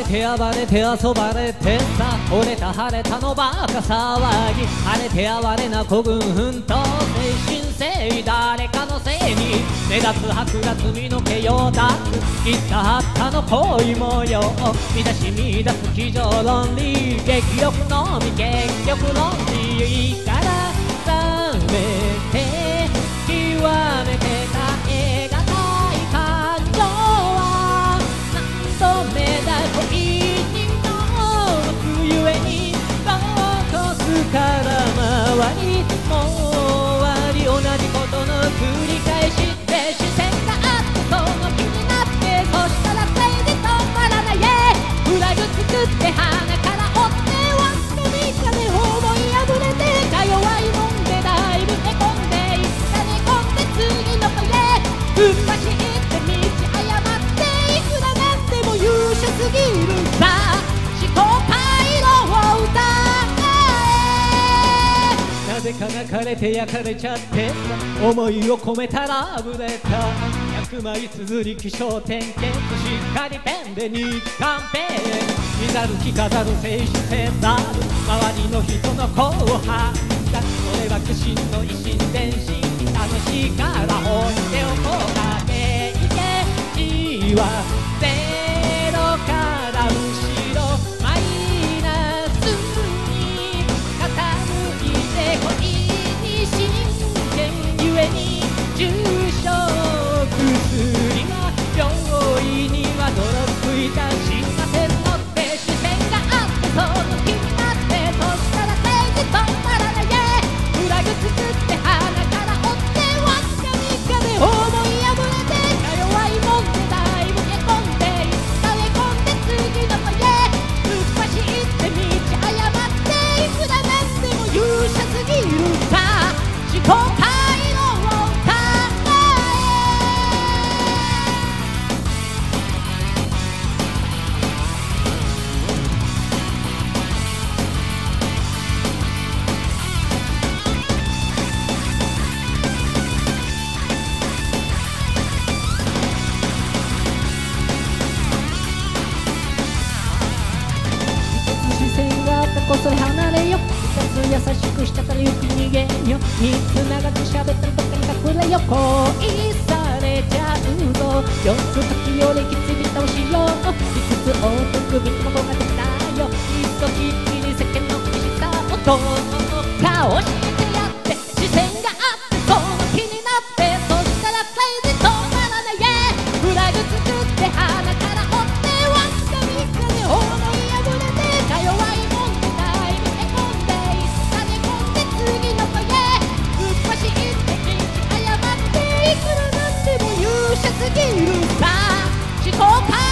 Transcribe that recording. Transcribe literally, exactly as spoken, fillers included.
て暴れて遊ばれてさ、折れた晴れたのバカ騒ぎ、晴れて哀れな孤軍奮闘、精神性誰かのせいに目立つ剥奪身の毛よだつ、切ったはったの恋模様、乱し乱す机上論理、激力のみ結局論理、いいから冷めて極めて耐え難い感情は何度目だ恋にのくゆえにロコスから回りもわり同じことの繰り返しで視線があってその気になって、そしたらクレイジー止まらない、フラグ作って鼻から追ってわっかみかで思い破れてか弱いもんでだいぶへこんでいったねこんで次の子へ突っ走って道誤っていくらなんでも勇者すぎるさ思考回路を歌え、なぜか泣かれて焼かれちゃって思いを込めたラブレターひゃくまい綴り起承転結しっかりペンで日韓ペン見ざる聞かざる静止せざる周りの人の後半だ、それは苦心の一心伝心楽しいから放っておこうか、経験値はゼロから後ろマイナスに傾いて恋に真剣ゆえに重症薬が病院には泥ついたしませんのって視線があってその気になってそしたらクレイジー止まらない、フラグ作って鼻から追ってわっかみかで思い破れてか弱いもんでだいぶへこんでいったへこんで次の子へ突っ走って道誤っていくらなんでも勇者すぎるさ思考回路を歌視線があったこそれ離れよ、二つ優しくしたからよく逃げよ、三つ長く喋ったらどっかに隠れよ、恋されちゃうぞ、四つ時よりきつい倒しよう、五つお得び卵ができたよ、一度きっきり世間の厳しさをどうか教えてやって、視線があってその気になって、そしたらクレイジー止まらない、フラグ作って鼻から追ってわっかみかで思い破れてか弱いもんでだいぶへこんでいったねこんで次の子へ突っ走って道誤っていくらなんでも勇者すぎるさ思考回